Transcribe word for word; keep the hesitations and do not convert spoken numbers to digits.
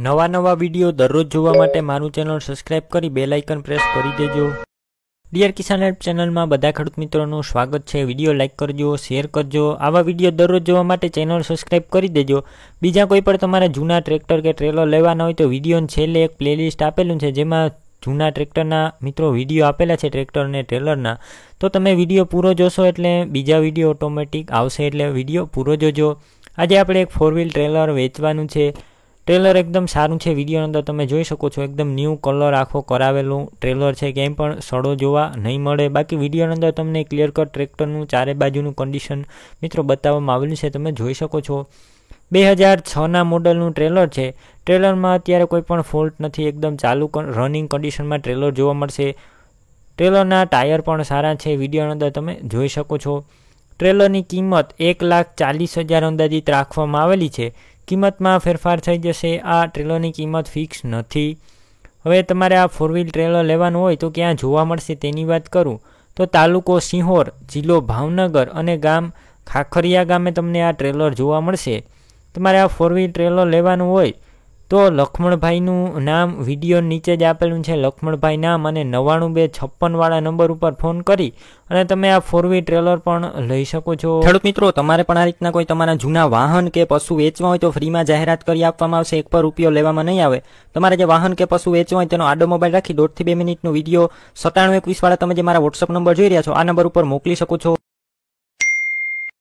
નવા નવા વિડીયો દરરોજ જોવા માટે મારું ચેનલ સબસ્ક્રાઇબ કરી બેલ આઇકન પ્રેસ કરી દેજો। ડિયર કિસાન હેલ્પ ચેનલમાં બધા ખેડૂત મિત્રોનું સ્વાગત છે। વિડીયો લાઇક કરજો, શેર કરજો। આવા વિડીયો દરરોજ જોવા માટે ચેનલ સબસ્ક્રાઇબ કરી દેજો। બીજા કોઈ પણ તમારે જૂના ટ્રેક્ટર કે ટ્રેલર લેવાના હોય તો વિડીયોની છેલ્લે એક પ્લેલિસ્ટ આપેલું છે, જેમાં જૂના ટ્રેક્ટરના મિત્રો વિડીયો આપેલા છે ટ્રેક્ટર અને ટ્રેલરના। તો તમે વિડીયો પૂરો જોશો એટલે બીજા વિડીયો ઓટોમેટિક આવશે, એટલે વિડીયો પૂરો જોજો। આજે આપણે એક ફોર વ્હીલ ટ્રેલર વેચવાનું છે। ટ્રેલર એકદમ સારું છે, વિડીયો અંદર તમે જોઈ શકો છો, એકદમ ન્યૂ કલર આખો કરાવેલું ટ્રેલર છે, ક્યાંય પણ સડો જોવા નહીં મળે। બાકી વિડીયો અંદર તમને ક્લિયર કટ ટ્રેક્ટરનું ચારે બાજુનું કન્ડિશન મિત્રો બતાવવામાં આવેલું છે, તમે જોઈ શકો છો। બે હજાર છના મોડલનું ટ્રેલર છે। ટ્રેલરમાં અત્યારે કોઈ પણ ફોલ્ટ નથી, એકદમ ચાલુ રનિંગ કન્ડિશનમાં ટ્રેલર જોવા મળશે। ટ્રેલરના ટાયર પણ સારા છે, વિડીયો અંદર તમે જોઈ શકો છો। ટ્રેલરની કિંમત એક લાખ ચાલીસ હજાર અંદાજિત રાખવામાં આવેલી છે। કિંમતમાં ફેરફાર થઈ જશે, આ ટ્રેલરની કિંમત ફિક્સ નથી। હવે તમારે આ ફોર વ્હીલ ટ્રેલર લેવાનું હોય તો ક્યાં જોવા મળશે તેની વાત કરું તો તાલુકો સિંહોર, જિલ્લો ભાવનગર અને ગામ ખાખરિયા ગામે તમને આ ટ્રેલર જોવા મળશે। તમારે આ ફોર વ્હીલ ટ્રેલર લેવાનું હોય તો લખમણભાઈનું નામ વિડીયો નીચે જ આપેલું છે, લખમણભાઈ નામ અને નવ્વાણું બે છપ્પન વાળા નંબર ઉપર ફોન કરી અને તમે આ ફોર વ્હીલ ટ્રેલર પણ લઈ શકો છો। ખેડૂત મિત્રો, તમારે પણ આ રીતના કોઈ તમારા જૂના વાહન કે પશુ વેચવા હોય તો ફ્રીમાં જાહેરાત કરી આપવામાં આવશે, એક પર રૂપિયો લેવામાં નહીં આવે। તમારે જે વાહન કે પશુ વેચવા હોય તેનો આડો મોબાઈલ રાખી દોઢથી બે મિનિટનો વિડીયો સત્તાણું એકવીસ વાળા તમે જે મારા વોટ્સઅપ નંબર જોઈ રહ્યા છો આ નંબર ઉપર મોકલી શકો છો।